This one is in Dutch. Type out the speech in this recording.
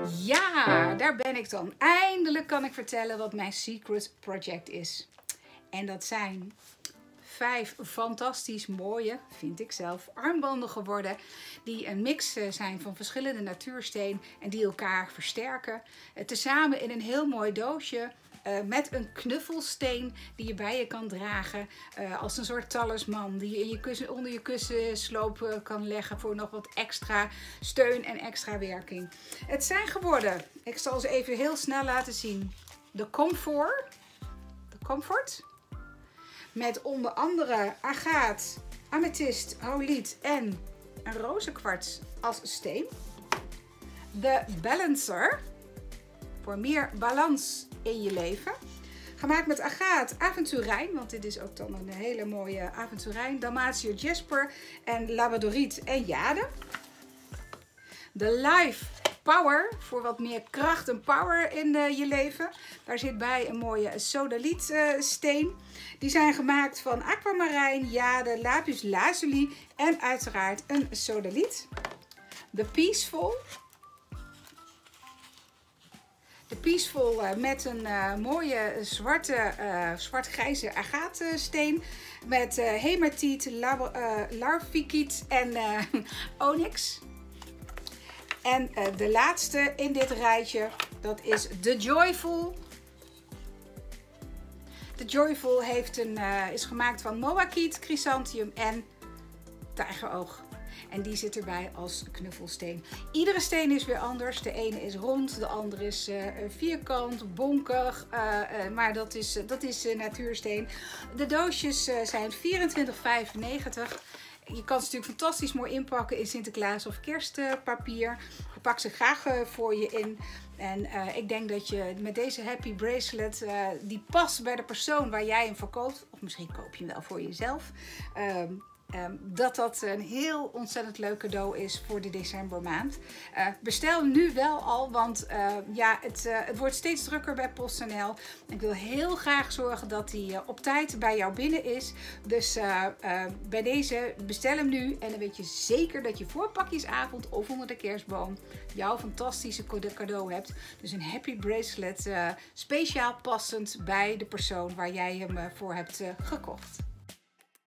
Ja, daar ben ik dan. Eindelijk kan ik vertellen wat mijn secret project is. En dat zijn 5 fantastisch mooie, vind ik zelf, armbanden geworden. Die een mix zijn van verschillende natuursteen en die elkaar versterken. Tezamen in een heel mooi doosje. Met een knuffelsteen die je bij je kan dragen als een soort talisman. Die je in je kussen, onder je kussensloop kan leggen voor nog wat extra steun en extra werking. Het zijn geworden, ik zal ze even heel snel laten zien. De Comfort. Met onder andere agaat, amethyst, holiet en een rozenkwarts als steen. De Balancer. Voor meer balans in je leven. Gemaakt met agaat, aventurijn, want dit is ook dan een hele mooie aventurijn. Dalmatiër jasper en labradoriet en jade. De Life Power, voor wat meer kracht en power in je leven. Daar zit bij een mooie sodaliet steen. Die zijn gemaakt van aquamarijn, jade, lapis lazuli en uiteraard een sodaliet. De Peaceful. De Peaceful met een mooie zwart-grijze agaatsteen. Met hematiet, larvikiet en onyx. En de laatste in dit rijtje, dat is de Joyful. De Joyful is gemaakt van moakiet, chrysanthemum en tijgeroog. En die zit erbij als knuffelsteen. Iedere steen is weer anders. De ene is rond, de andere is vierkant, bonkig. Maar dat is natuursteen. De doosjes zijn 24,95. Je kan ze natuurlijk fantastisch mooi inpakken in Sinterklaas of kerstpapier. Je pakt ze graag voor je in. En ik denk dat je met deze happy bracelet, die past bij de persoon waar jij hem verkoopt. Of misschien koop je hem wel voor jezelf. Dat een heel ontzettend leuk cadeau is voor de decembermaand. Bestel nu wel al, want het wordt steeds drukker bij PostNL. Ik wil heel graag zorgen dat hij op tijd bij jou binnen is. Dus bij deze, bestel hem nu. En dan weet je zeker dat je voor pakjesavond of onder de kerstboom jouw fantastische cadeau hebt. Dus een happy bracelet, speciaal passend bij de persoon waar jij hem voor hebt gekocht.